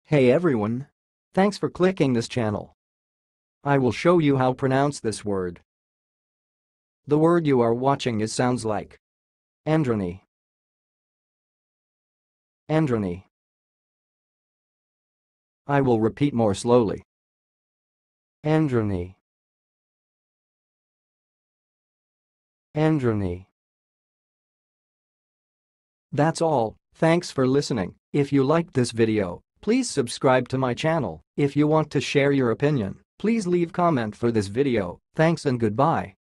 Hey everyone! Thanks for clicking this channel. I will show you how to pronounce this word. The word you are watching sounds like Androny. Androny. I will repeat more slowly. Androny. Androny. That's all. Thanks for listening. If you liked this video, please subscribe to my channel. If you want to share your opinion, please leave comment for this video. Thanks and goodbye.